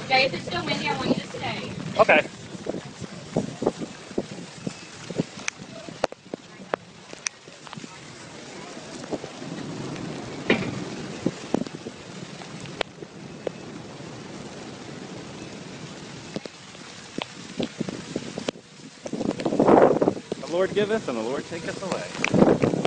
Jay, if it's still windy, I want you to stay. Okay. The Lord giveth and the Lord taketh away.